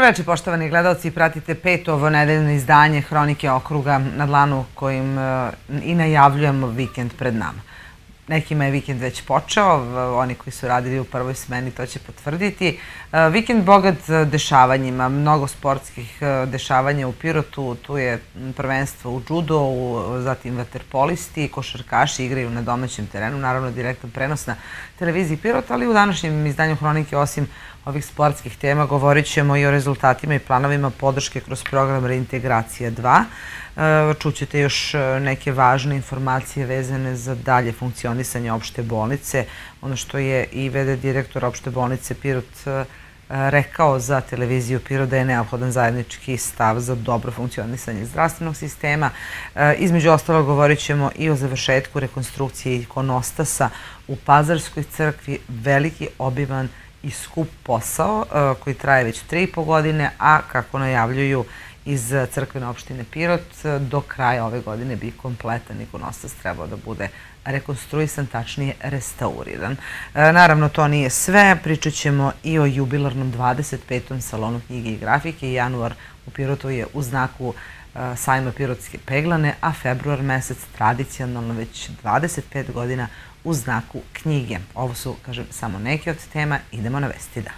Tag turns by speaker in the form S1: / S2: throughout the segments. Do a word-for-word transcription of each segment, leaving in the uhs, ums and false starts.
S1: veče, poštovani gledalci, pratite peto ovo nedeljno izdanje Hronike okruga na dlanu kojim i najavljujemo vikend pred nama. Nekima je vikend već počeo, oni koji su radili u prvoj smeni to će potvrditi. Vikend bogat dešavanjima, mnogo sportskih dešavanja u Pirotu, tu je prvenstvo u džudovu, zatim vaterpolisti, košarkaši igraju na domaćem terenu, naravno direktan prenos na televiziji Pirot, ali u današnjem izdanju Hronike, osim ovih sportskih tema, govorit ćemo i o rezultatima i planovima podrške kroz program Reintegracija dva. Čućete još neke važne informacije vezane za dalje funkcionisanje opšte bolnice. Ono što je i ve de direktor opšte bolnice Pirot rekao za televiziju Pirot da je neophodan zajednički stav za dobro funkcionisanje zdravstvenog sistema. Između ostalog govorit ćemo i o završetku rekonstrukcije ikonostasa u Pazarskoj crkvi, veliki, obiman i skup posao koji traje već tri i po godine, a kako najavljuju iz crkvene opštine Pirot, do kraja ove godine bi kompletan ikonostas trebao da bude rekonstruisan, tačnije restauriran. Naravno, to nije sve. Pričat ćemo i o jubilarnom dvadeset petom salonu knjige i grafike. Januar u Pirotu je u znaku sajma Pirotske peglane, a februar mesec tradicionalno već dvadeset pet godina u znaku knjige. Ovo su, kažem, samo neke od tema. Idemo na vesti dana.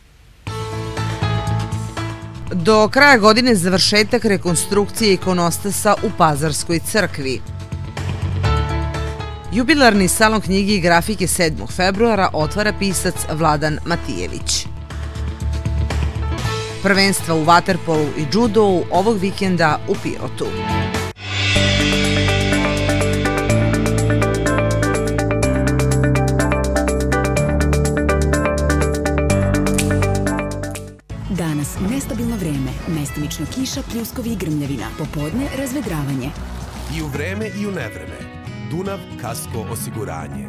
S1: Do kraja godine završetak rekonstrukcije ikonostasa u Pazarskoj crkvi. Jubilarni salon knjige i grafike sedmog februara otvara pisac Vladan Matijević. Prvenstva u vaterpolu i džudovu ovog vikenda u Pirotu.
S2: Danas nestabilno vreme, mestimično kiša, pljuskovi i grmljavina, popodne razvedravanje.
S3: I u vreme i u nevreme. Dunav Kasko osiguranje.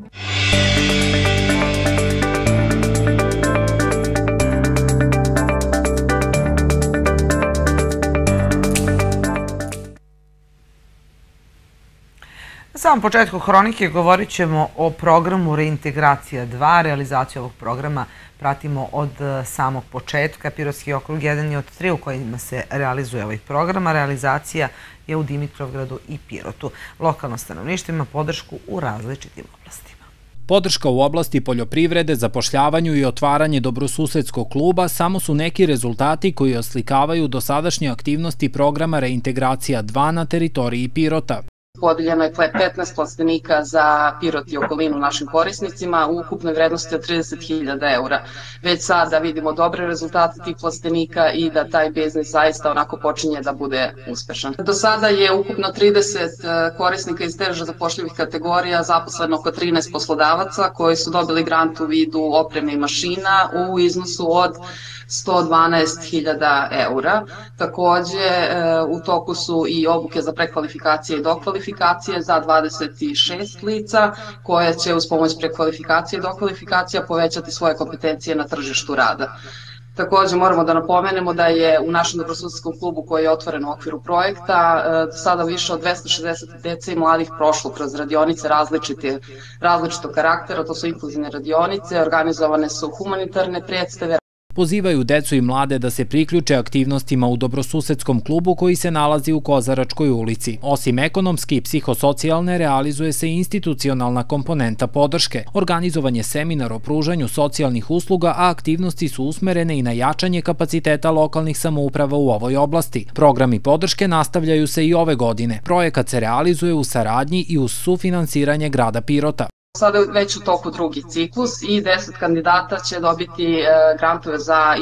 S1: Na samom početku Hronike govorit ćemo o programu Reintegracija dva. Realizaciju ovog programa pratimo od samog početka. Pirotski okrug jedan je od tri u kojima se realizuje ovaj program, a realizacija je u Dimitrovgradu i Pirotu. Lokalno stanovništvo ima podršku u različitim oblastima.
S4: Podrška u oblasti poljoprivrede, zapošljavanju i otvaranje dobrosusedskog kluba samo su neki rezultati koji oslikavaju dosadašnje aktivnosti programa Reintegracija dva na teritoriji Pirota.
S5: Podeljeno je petnaest plastenika za Pirot i okolinu našim korisnicima u ukupnoj vrednosti od trideset hiljada eura. Već sada vidimo dobre rezultate tih plastenika i da taj biznis zaista onako počinje da bude uspešan. Do sada je ukupno trideset korisnika iz teže zapošljivih kategorija zaposleno oko trinaest poslodavaca koji su dobili grant u vidu opreme i mašina u iznosu od sto dvanaest hiljada eura. Takođe, u toku su i obuke za prekvalifikacije i dokvalifikacije za dvadeset šest lica koje će uz pomoć prekvalifikacije i dokvalifikacija povećati svoje kompetencije na tržištu rada. Takođe moramo da napomenemo da je u našem dobrosusedskom klubu koji je otvoren u okviru projekta sada više od dvesta šezdeset dece i mladih prošlo kroz radionice različitog karaktera, to su inkluzivne radionice, organizovane su humanitarne predstave.
S4: Pozivaju decu i mlade da se priključe aktivnostima u dobrosusedskom klubu koji se nalazi u Kozaračkoj ulici. Osim ekonomske i psihosocijalne, realizuje se i institucionalna komponenta podrške, organizovanje seminara o pružanju socijalnih usluga, a aktivnosti su usmerene i na jačanje kapaciteta lokalnih samouprava u ovoj oblasti. Programi podrške nastavljaju se i ove godine. Projekat se realizuje u saradnji i uz sufinansiranje grada Pirota.
S5: Sada je već u toku drugi ciklus i deset kandidata će dobiti grantove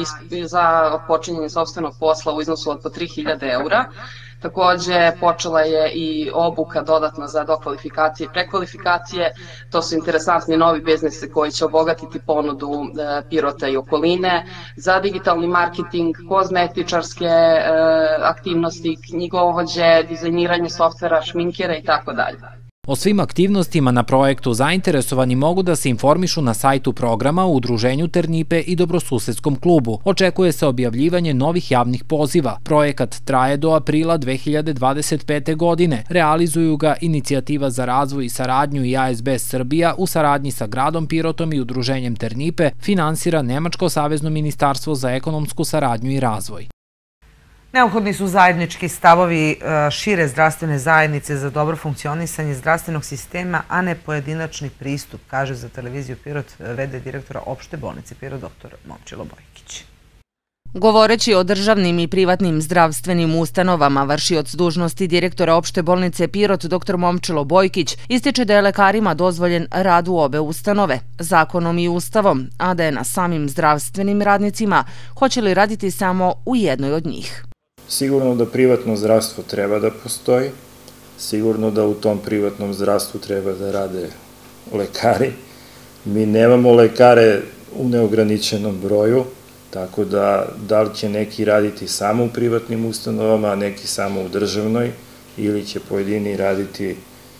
S5: za počinjenje sopstvenog posla u iznosu od po tri hiljade eura. Takođe, počela je i obuka dodatna za dokvalifikacije i prekvalifikacije. To su interesantni novi biznisi koji će obogatiti ponudu Pirota i okoline za digitalni marketing, kozmetičarske aktivnosti, knjigovođe, dizajniranje softvera, šminkera i tako dalje.
S4: O svim aktivnostima na projektu zainteresovani mogu da se informišu na sajtu programa u Udruženju Ternipe i Dobrosusedskom klubu. Očekuje se objavljivanje novih javnih poziva. Projekat traje do aprila dve hiljade dvadeset pete. godine. Realizuju ga Inicijativa za razvoj i saradnju i A S B Srbija u saradnji sa gradom Pirotom i Udruženjem Ternipe, finansira Nemačko savezno ministarstvo za ekonomsku saradnju i razvoj.
S1: Neophodni su zajednički stavovi šire zdravstvene zajednice za dobro funkcionisanje zdravstvenog sistema, a ne pojedinačni pristup, kaže za televiziju Pirot v d direktora opšte bolnice Pirot doktor Momčilo Bojkić.
S6: Govoreći o državnim i privatnim zdravstvenim ustanovama, vršioc dužnosti direktora opšte bolnice Pirot doktor Momčilo Bojkić ističe da je lekarima dozvoljen rad u obe ustanove, zakonom i ustavom, a da je na samim zdravstvenim radnicima hoće li raditi samo u jednoj od njih.
S7: Sigurno da privatno zdravstvo treba da postoji, sigurno da u tom privatnom zdravstvu treba da rade lekari. Mi nemamo lekare u neograničenom broju, tako da da li će neki raditi samo u privatnim ustanovama, a neki samo u državnoj, ili će pojedini raditi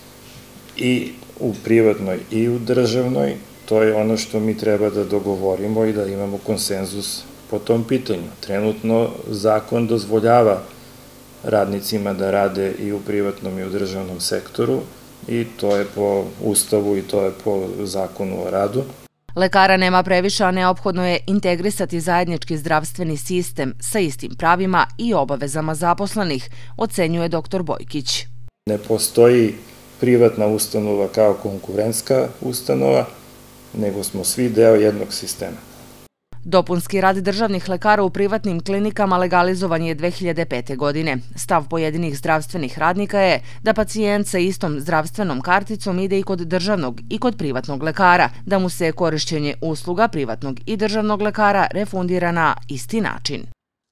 S7: i u privatnoj i u državnoj, to je ono što mi treba da dogovorimo i da imamo konsenzus po tom pitanju. Trenutno zakon dozvoljava radnicima da rade i u privatnom i u državnom sektoru i to je po ustavu i to je po zakonu o radu.
S6: Lekara nema previše, a neophodno je integrisati zajednički zdravstveni sistem sa istim pravima i obavezama zaposlenih, ocenjuje doktor Bojkić.
S7: Ne postoji privatna ustanova kao konkurentska ustanova, nego smo svi deo jednog sistema.
S6: Dopunski rad državnih lekara u privatnim klinikama legalizovan je dve hiljade pete. godine. Stav pojedinih zdravstvenih radnika je da pacijent sa istom zdravstvenom karticom ide i kod državnog i kod privatnog lekara, da mu se korišćenje usluga privatnog i državnog lekara refundira na isti način.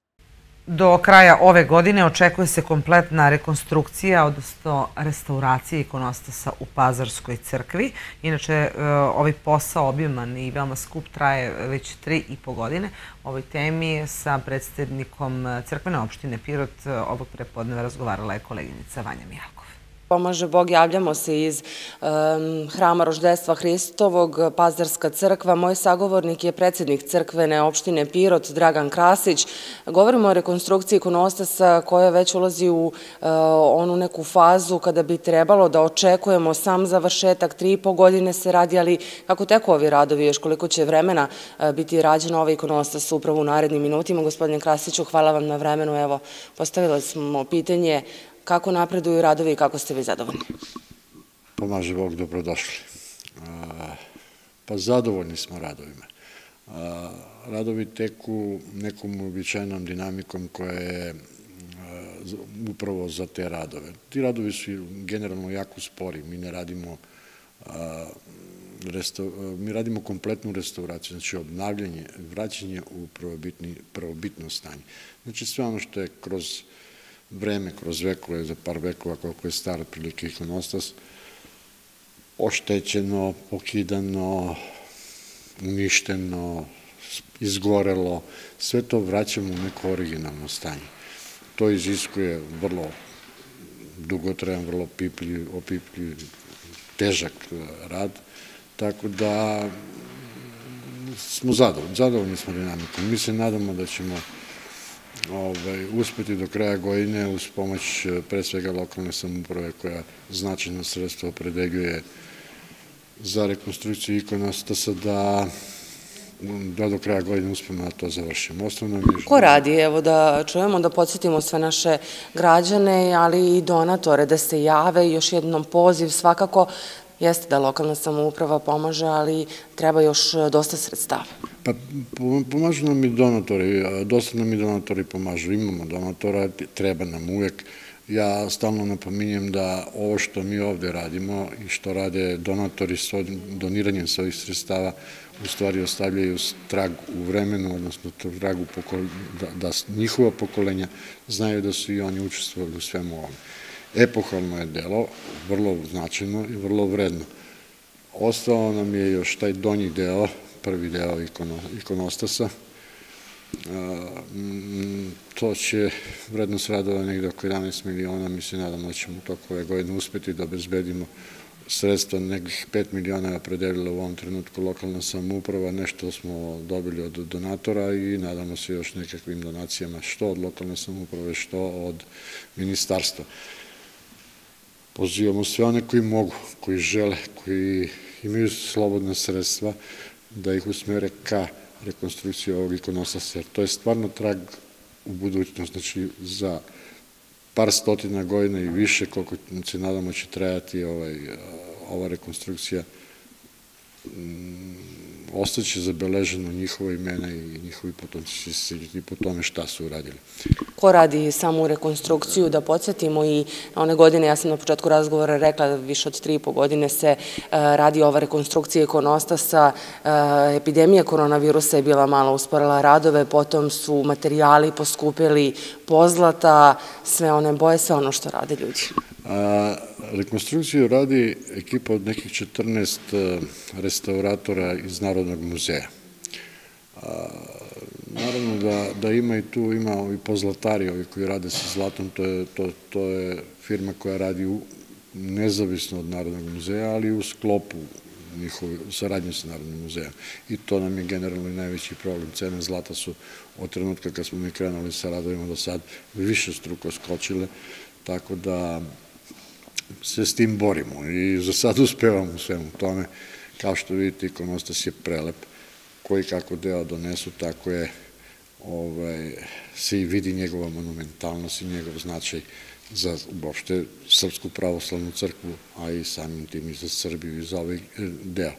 S1: Do kraja ove godine očekuje se kompletna rekonstrukcija, odnosno restauracija ikonostasa u Pazarskoj crkvi. Inače, ovaj posao obiman i veoma skup traje već tri i po godine. O ovoj temi sa predsednikom crkvene opštine Pirot ovog prepodneva razgovarala je koleginica Vanja Mijalkov.
S8: Pomaže Bog, javljamo se iz Hrama Roždestva Hristovog, Pazarska crkva. Moj sagovornik je predsednik crkvene opštine Pirot, Dragan Krasić. Govorimo o rekonstrukciji ikonostasa koja već ulazi u onu neku fazu kada bi trebalo da očekujemo sam završetak. Tri i po godine se radi, ali kako teku ovi radovi, još koliko će vremena biti rađeno ovaj ikonostas upravo u narednim minutima. Gospodine Krasiću, hvala vam na vremenu. Evo, postavili smo pitanje kako napreduju radovi i kako ste vi zadovoljni?
S9: Pomaže Bog, dobrodošli. Pa zadovoljni smo radovima. Radovi teku nekom uobičajenom dinamikom koja je upravo za te radove. Ti radovi su generalno jako spori. Mi ne radimo mi radimo kompletnu restauraciju, znači obnavljanje, vraćanje u prvobitno stanje. Znači sve ono što je kroz vreme, kroz vekove, za par vekova, koliko je star prilike ikonostas, oštećeno, pokidano, uništeno, izgorelo, sve to vraćamo u neko originalno stanje. To iziskuje vrlo dugotrajan, vrlo opipljiv, težak rad, tako da smo zadovoljni, zadovoljni smo dinamikom. Mi se nadamo da ćemo uspeti do kraja godine uz pomoć pre svega lokalne samouprave koja značajno sredstvo opredeljuje za rekonstrukciju ikonostasa da do kraja godine uspemo da to završimo.
S8: Ko radi? Evo da čujemo, da podsjetimo sve naše građane, ali i donatore da se jave. Još jednom poziv svakako. Jeste da lokalna samouprava pomaže, ali treba još dosta sredstava.
S9: Pa pomažu nam i donatori, dosta nam i donatori pomažu. Imamo donatora, treba nam uvek. Ja stalno napominjem da ovo što mi ovde radimo i što rade donatori s doniranjem svojih sredstava u stvari ostavljaju trag u vremenu, odnosno trag da njihova pokolenja znaju da su i oni učestvovali u svemu ovome. Epohalno je delo, vrlo značajno i vrlo vredno. Ostalo nam je još taj donji deo, prvi deo ikonostasa, To će vrednost radova negde oko jedanaest miliona, mi se nadamo da ćemo u toku ove godine uspeti da obezbedimo sredstva, nekih pet miliona je opredelila u ovom trenutku lokalna samouprava, nešto smo dobili od donatora i nadamo se još nekakvim donacijama, što od lokalne samouprave, što od ministarstva. Pozivamo sve one koji mogu, koji žele, koji imaju slobodna sredstva, da ih usmere ka rekonstrukciji ovog ikonostasa, jer to je stvarno trag u budućnost, znači za par stotina godina i više, koliko se nadamo će trajati ova rekonstrukcija, ostaće zabeleženo njihova imena i njihovi potomci će se sjećati po tome šta su uradili.
S8: Ko radi samu rekonstrukciju, da podsjetimo i na one godine, ja sam na početku razgovora rekla da više od tri i po godine se radi ova rekonstrukcija ikonostasa, epidemija koronavirusa je bila malo usporila radove, potom su materijali poskupili, pozlata, sve one boje, sve ono što rade ljudi.
S9: Rekonstrukciju radi ekipa od nekih četrnaest restauratora iz Narodnog muzeja. Naravno da ima i tu, ima i pozlatari ovi koji rade sa zlatom, to je firma koja radi nezavisno od Narodnog muzeja, ali u sklopu saradnje sa Narodnim muzejom. I to nam je generalno i najveći problem. Cene zlata su od trenutka kad smo mi krenuli sa radovima do sad više struko skočile, tako da se s tim borimo i za sad uspevamo u svemu tome. Kao što vidite, ikonostas je prelep, koji kako deo donesu, tako je se i vidi njegova monumentalnost i njegov značaj za uopšte Srpsku pravoslavnu crkvu, a i samim tim i za Srbiju i za ovaj deo.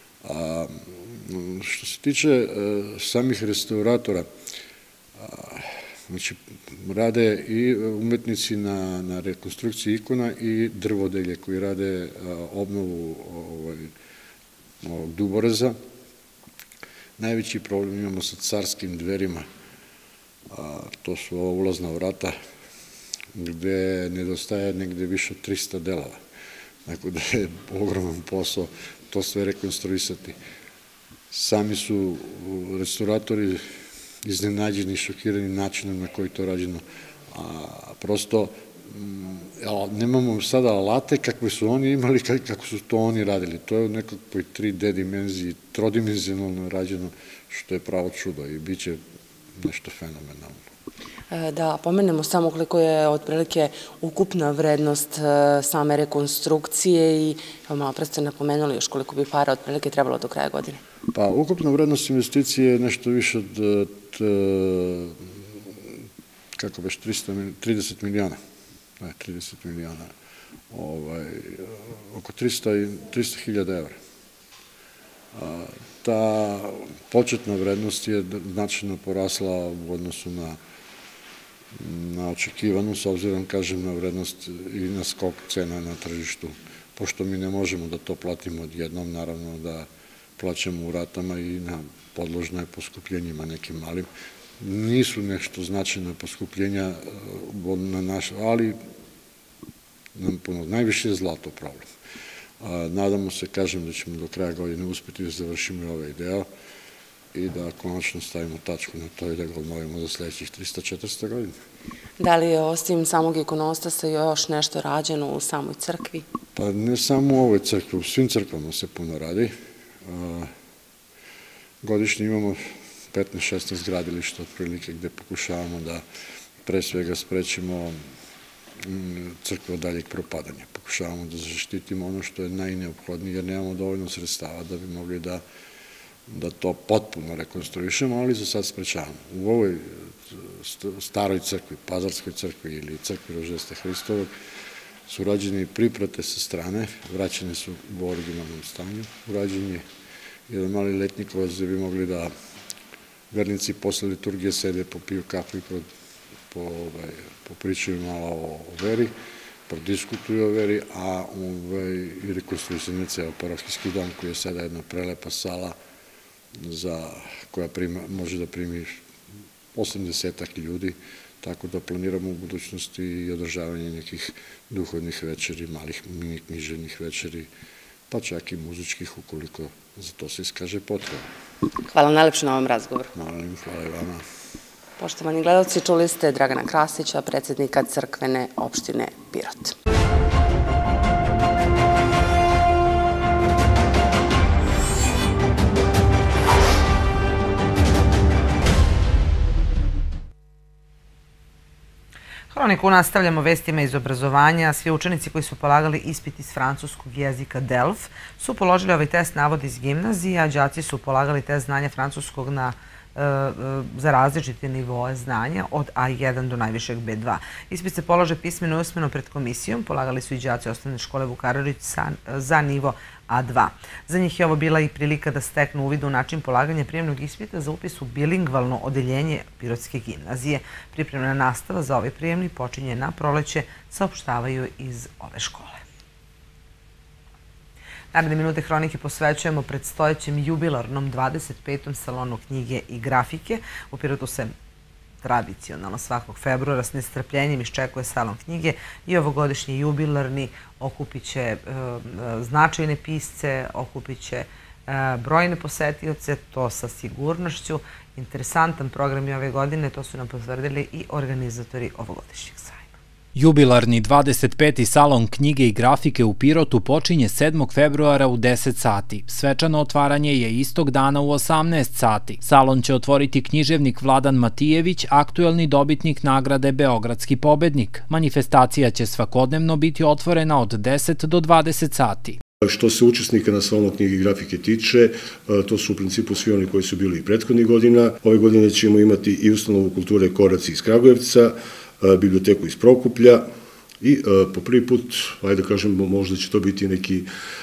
S9: Što se tiče samih restauratora, znači, rade i umetnici na rekonstrukciji ikona i drvodelje koji rade obnovu ovog duboreza. Najveći problem imamo sa carskim dverima, to su ova ulazna vrata, gde nedostaje negde više od trista delova. Tako da je ogroman posao to sve rekonstruisati. Sami su restauratori iznenađeni i šokirani načinom na koji to rađeno. Prosto nemamo sada alate kakve su oni imali, kako su to oni radili. To je u nekakvoj tri D dimenziji, trodimenzionalno rađeno, što je pravo čudo i bit će nešto fenomenalno.
S8: Da pomenemo samo koliko je otprilike ukupna vrednost same rekonstrukcije i malo pre ste napomenuli još koliko bi para otprilike trebalo do kraja godine.
S9: Pa ukupna vrednost investicije je nešto više od kako već trideset miliona. Ne, trideset miliona. Oko trista hiljada evra. Ta početna vrednost je značajno porasla u odnosu na na očekivanu, s obzirom, kažem, na vrednost i na skok cena na tržištu. Pošto mi ne možemo da to platimo odjednom, naravno da plaćamo u ratama i na podložno je poskupljenjima nekim malim. Nisu nešto značajna poskupljenja na naš, ali nam puno, najviše je zlato problem. Nadamo se, kažem, da ćemo do kraja godine uspeti da završimo i ovaj deo i da konačno stavimo tačku na to i da ga obnovimo za sledećih trista do četiristo godina.
S8: Da li je osim samog ikonostasa još nešto rađeno u samoj crkvi?
S9: Pa ne samo u ovoj crkvi, u svim crkvama se puno radi. Godišnje imamo petnaest šesnaest gradilišta otprilike gde pokušavamo da pre svega sprečimo crkve od daljeg propadanja. Pokušavamo da zaštitimo ono što je najneophodnije jer nemamo dovoljno sredstava da bi mogli da da to potpuno rekonstruišemo, ali za sad sprečavamo. U ovoj staroj crkvi, Pazarskoj crkvi ili crkvi Roždesta Hristovog su rađene i priprate sa strane, vraćene su u originalnom stanju, urađen je jedan mali letnikovac gde bi mogli da vernici posle liturgije sede, popiju kafu i popričaju malo o veri, prodiskutuju o veri, a i rekonstruisan je ceo parohijski dom koji je sada jedna prelepa sala koja može da primi osamdesetak ljudi, tako da planiramo u budućnosti i održavanje nekih duhovnih večeri, malih mini književnih večeri pa čak i muzičkih ukoliko za to se iskaže potreba.
S8: Hvala najlepše na ovom razgovoru.
S9: Molim, hvala i vama.
S8: Poštovani gledalci, čuli ste Dragana Krasića, predsjednika crkvene opštine Pirot.
S1: Hroniku nastavljamo vestima iz obrazovanja. Svi učenici koji su polagali ispit iz francuskog jezika D E L F su položili ovaj test navodi iz gimnazije, a đaci su polagali test znanja francuskog na za različite nivoe znanja od A jedan do najvišeg B dva. Ispit se polaže pismeno i usmeno pred komisijom. Polagali su i đaci osnovne škole Vukaražić za nivo A dva. Za njih je ovo bila i prilika da steknu uvid u način polaganja prijemnog ispita za upis u bilingvalno odeljenje Pirotske gimnazije. Pripremna nastava za ovaj prijemni počinje na proleće, saopštavaju iz ove škole. Naredne minute hronike posvećujemo predstojećem jubilarnom dvadeset petom salonu knjige i grafike. U Pirotu se tradicionalno svakog februara s nestrpljenjem iščekuje salon knjige i ovogodišnji jubilarni okupit će značajne pisce, okupit će brojne posetioce, to sa sigurnošću. Interesantan program je ove godine, to su nam potvrdili i organizatori ovogodišnjeg sajma.
S4: Jubilarni dvadeset peti salon knjige i grafike u Pirotu počinje sedmog februara u deset sati. Svečano otvaranje je istog dana u osamnaest sati. Salon će otvoriti književnik Vladan Matijević, aktuelni dobitnik nagrade Beogradski pobednik. Manifestacija će svakodnevno biti otvorena od deset do dvadeset sati.
S10: Što se učesnika na salonu knjige i grafike tiče, to su u principu svi oni koji su bili i prethodnih godina. Ove godine ćemo imati i ustanovu kulture Koraci iz Kragujevca, biblioteku iz Prokuplja i po prvi put, ajde da kažemo, možda će to biti neki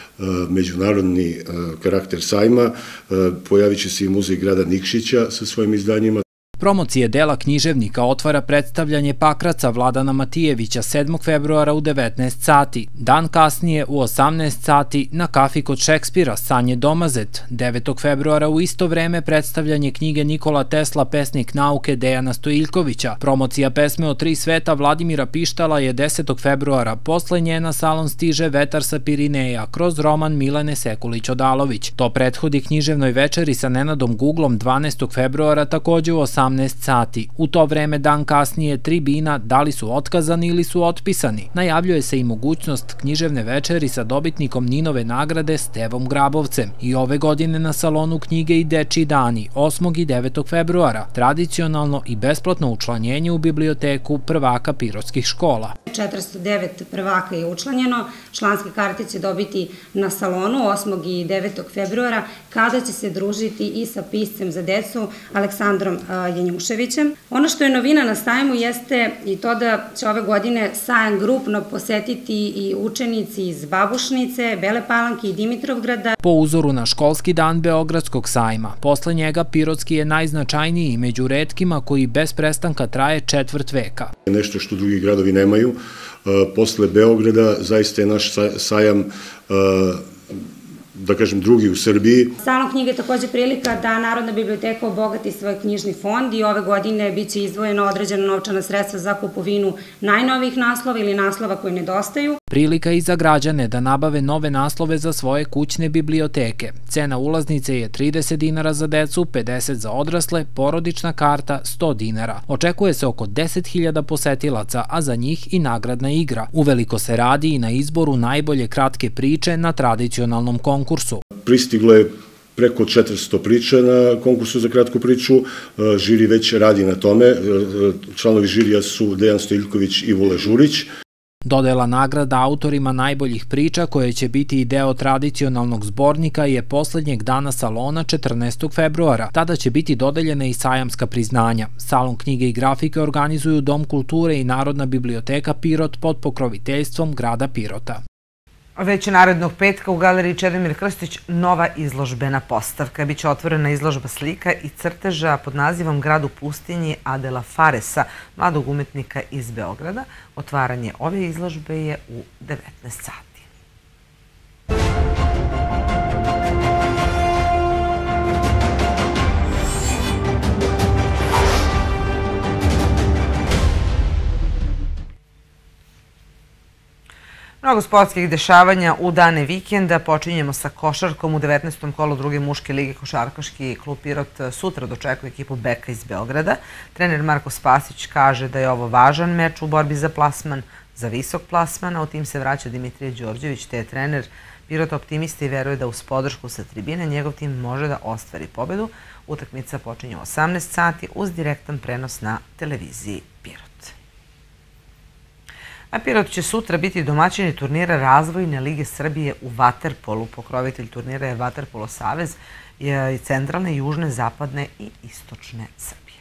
S10: međunarodni karakter sajma. Pojavit će se i muzej grada Nikšića sa svojim izdanjima.
S4: Promocije dela književnika otvara predstavljanje Pakraca Vladana Matijevića sedmog februara u devetnaest sati. Dan kasnije u osamnaest sati na kafi kod Šekspira Sanje Domazet. devetog februara u isto vreme predstavljanje knjige Nikola Tesla Pesnik nauke Dejana Stojiljkovića. Promocija pesme o tri sveta Vladimira Pištala je desetog februara. Posle nje na salon stiže Vetar sa Pirineja kroz roman Milene Sekulić-Odalović. To prethodi književnoj večeri sa Nenadom Guglom dvanaestog februara takođe u osamnaest sati. U to vreme dan kasnije tribina da li su otkazani ili su otpisani. Najavljuje se i mogućnost književne večeri sa dobitnikom Ninove nagrade Stevom Grabovcem. I ove godine na salonu knjige i dečiji dani osmog i devetog februara. Tradicionalno i besplatno učlanjenje u biblioteku prvaka pirotskih škola.
S11: četiristo devet prvaka je učlanjeno. Članske karte će dobiti na salonu osmog i devetog februara kada će se družiti i sa piscem za decu Aleksandrom Janjuševićem. Ono što je novina na sajmu jeste i to da će ove godine sajam grupno posetiti i učenici iz Babušnice, Bele Palanke i Dimitrovgrada.
S4: Po uzoru na školski dan Beogradskog sajma, posle njega Pirotski je najznačajniji među retkima koji bez prestanka traje četvrt veka.
S10: Nešto što drugi gradovi nemaju. Posle Beograda zaista je naš sajam, da kažem, drugi u Srbiji.
S11: Salon knjige je takođe prilika da Narodna biblioteka obogati svoj knjižni fond i ove godine biće izdvojeno određena novčana sredstva za kupovinu najnovijih naslova ili naslova koji nedostaju.
S4: Prilika i za građane da nabave nove naslove za svoje kućne biblioteke. Cena ulaznice je trideset dinara za decu, pedeset za odrasle, porodična karta sto dinara. Očekuje se oko deset hiljada posetilaca, a za njih i nagradna igra. Uveliko se radi i na izboru najbolje kratke priče na tradicionalnom konkursu.
S10: Pristiglo je preko četiristo priča na konkursu za kratku priču. Žiri već radi na tome. Članovi žirija su Dejan Stojiljković i Vule Žurić.
S4: Dodela nagrada autorima najboljih priča, koje će biti i deo tradicionalnog zbornika, je poslednjeg dana salona četrnaestog februara. Tada će biti dodeljene i sajamska priznanja. Salon knjige i grafike organizuju Dom kulture i Narodna biblioteka Pirot pod pokroviteljstvom grada Pirota.
S1: Već narednog petka u galeriji Čedomir Krstić nova izložbena postavka. Biće otvorena izložba slika i crteža pod nazivom Grad u pustinji Adela Faresa, mladog umetnika iz Beograda. Otvaranje ove izložbe je u devetnaest sati. Mnogo sportskih dešavanja u dane vikenda. Počinjemo sa košarkom u devetnaestom kolu druge muške lige. Košarkaški klub Pirot sutra dočekuje ekipu Beka iz Beograda. Trener Marko Spasić kaže da je ovo važan meč u borbi za plasman, za visok plasman, a u tim se vraća Dimitrije Đorđević, te je trener Pirota optimista i veruje da uz podršku sa tribine njegov tim može da ostvari pobedu. Utakmica počinje u osamnaest sati uz direktan prenos na televiziji Pirot. A Pirot će sutra biti domaćini turnira Razvojne lige Srbije u vaterpolu. Pokrovitelj turnira je Vaterpolo savez i centralne, južne, zapadne i istočne Srbije.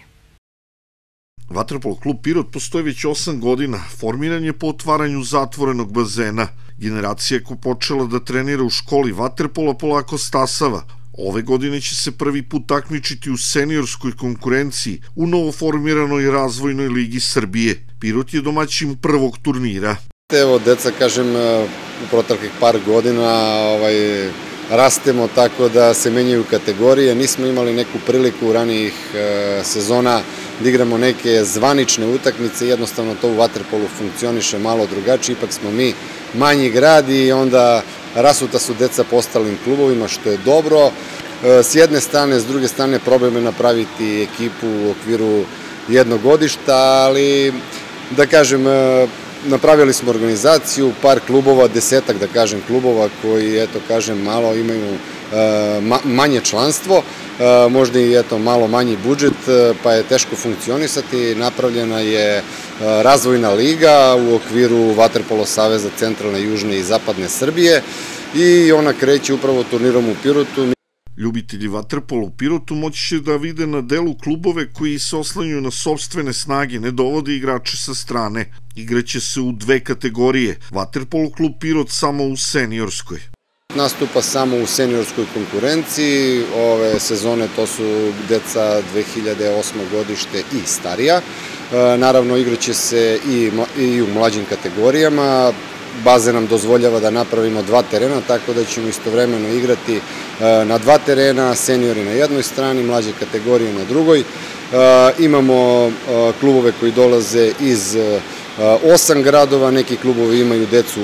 S12: Vaterpolo klub Pirot postoji već osam godina. Formiran je po otvaranju zatvorenog bazena. Generacija je počela da trenira u školi vaterpola polako stasava. Ove godine će se prvi put takmičiti u seniorskoj konkurenciji u novoformiranoj Razvojnoj ligi Srbije. Pirot je domaćin prvog turnira.
S13: Evo, deca, kažem, u proteklih par godina ovaj, rastemo tako da se menjaju kategorije. Nismo imali neku priliku u ranijih e, sezona da igramo neke zvanične utakmice. Jednostavno to u vaterpolu funkcioniše malo drugačije. Ipak smo mi manji grad i onda rasuta su deca po ostalim klubovima, što je dobro. S jedne strane, s druge strane, problem je napraviti ekipu u okviru jednog godišta, ali da kažem, napravili smo organizaciju, par klubova, desetak da kažem klubova koji, eto kažem, malo imaju manje članstvo, možda i eto malo manji budžet, pa je teško funkcionisati. Napravljena je Razvojna liga u okviru Vaterpolo saveza centralne, južne i zapadne Srbije i ona kreće upravo turnirom u Pirotu.
S12: Ljubitelji vaterpola u Pirotu moći će da vide na delu klubove koji se oslanjuju na sopstvene snage, ne dovode igrače sa strane. Igraće se u dve kategorije. Vaterpolo klub Pirot samo u seniorskoj.
S13: Nastupa samo u seniorskoj konkurenciji. Ove sezone to su deca dve hiljade osme godište i starija. Naravno, igraće se i u mlađim kategorijama. Baze nam dozvoljava da napravimo dva terena, tako da ćemo istovremeno igrati na dva terena, seniori na jednoj strani, mlađe kategorije na drugoj. Imamo klubove koji dolaze iz osam gradova, neki klubovi imaju decu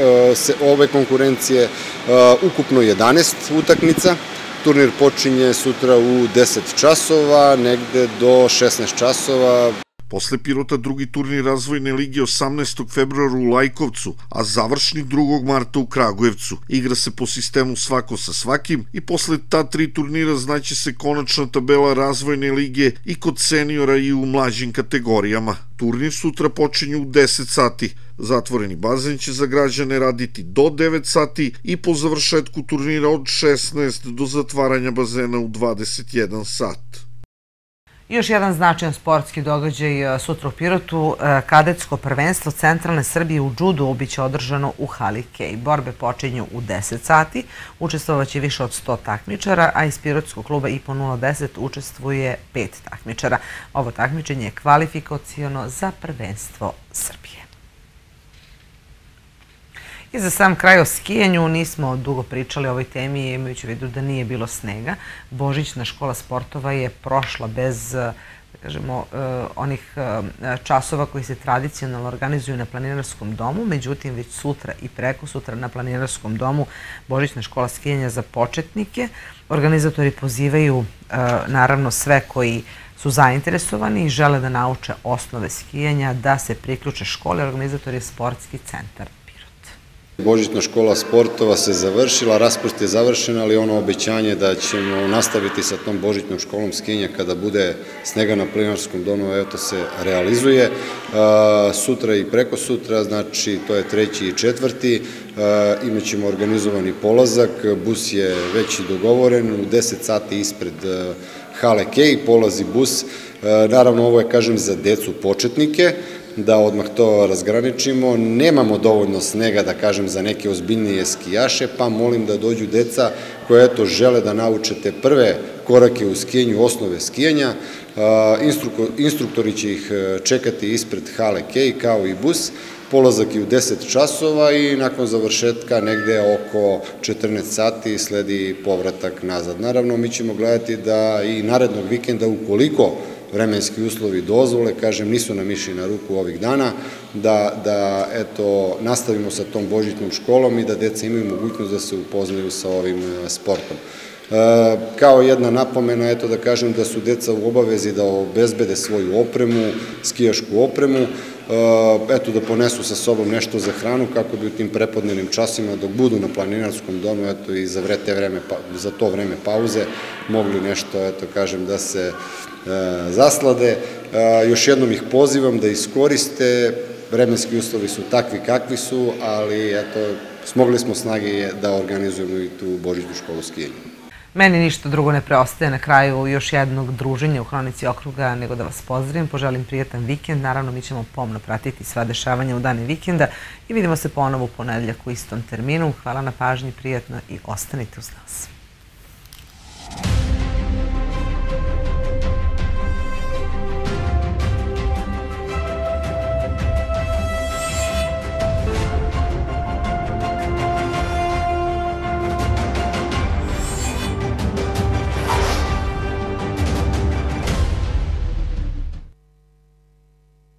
S13: obe konkurencije, ukupno jedanaest utakmica. Turnir počinje sutra u deset časova, negde do šesnaest časova.
S12: Posle Pirota drugi turnir Razvojne lige osamnaestog februara u Lajkovcu, a završni drugog marta u Kragujevcu. Igra se po sistemu svako sa svakim i posle ta tri turnira znaće se konačna tabela Razvojne lige i kod seniora i u mlađim kategorijama. Turnir sutra počinje u deset sati. Zatvoreni bazen će za građane raditi do devet sati i po završetku turnira od šesnaest do zatvaranja bazena u dvadeset jedan sat.
S1: Još jedan značajan sportski događaj sutra u Pirotu. Kadetsko prvenstvo centralne Srbije u džudu biće održano u hali Kej. Borbe počinju u deset sati. Učestvovaće više od sto takmičara, a iz Pirotskog kluba I P O nula deset učestvuje pet takmičara. Ovo takmičenje je kvalifikaciono za prvenstvo Srbije. I za sam kraj o skijanju, nismo dugo pričali o ovoj temi, imajući u vidu da nije bilo snega. Božićna škola sportova je prošla bez, kažemo, onih časova koji se tradicionalno organizuju na Planinarskom domu, međutim već sutra i preko sutra na Planinarskom domu Božićna škola skijanja za početnike. Organizatori pozivaju naravno sve koji su zainteresovani i žele da nauče osnove skijanja, da se priključe škole. Organizator je Sportski centar.
S13: Božićna škola sportova se završila, raspust je završen, ali ono obećanje da ćemo nastaviti sa tom Božićnom školom skijanja kada bude snega na Planinarskom domu, eto se realizuje. Sutra i preko sutra, znači to je treći i četvrti, imat ćemo organizovani polazak, bus je već i dogovoren, u deset sati ispred hale Kej polazi bus. Naravno, ovo je, kažem, za decu početnike, da odmah to razgraničimo. Nemamo dovoljno snega, da kažem, za neke ozbiljnije skijaše, pa molim da dođu deca koje, eto, žele da nauče te prve korake u skijanju, osnove skijanja. Instruktori će ih čekati ispred hale Kej, kao i bus. Polazak je u deset časova i nakon završetka negde oko četrnaest sati sledi povratak nazad. Naravno, mi ćemo gledati da i narednog vikenda, ukoliko vremenski uslovi, dozvole, kažem, nisu nam išli na ruku ovih dana, da, da eto, nastavimo sa tom božićnom školom i da deca imaju mogućnost da se upoznaju sa ovim sportom. E, kao jedna napomena, eto da kažem da su deca u obavezi da obezbede svoju opremu, skijašku opremu, eto da ponesu sa sobom nešto za hranu kako bi u tim prepodnevnim časima dok budu na planinarskom domu, eto i za, vreme, za to vreme pauze mogli nešto, eto kažem, da se e, zaslade. E, još jednom ih pozivam da iskoriste, vremenski uslovi su takvi kakvi su, ali eto, smogli smo snage da organizujemo i tu božićnu školu skijanja.
S1: Meni ništa drugo ne preostaje na kraju još jednog druženja u Hronici okruga nego da vas pozdravim, poželim prijatan vikend. Naravno, mi ćemo pomno pratiti sva dešavanja u dane vikenda i vidimo se ponovo u ponedeljak u istom terminu. Hvala na pažnji, prijatno i ostanite uz nas.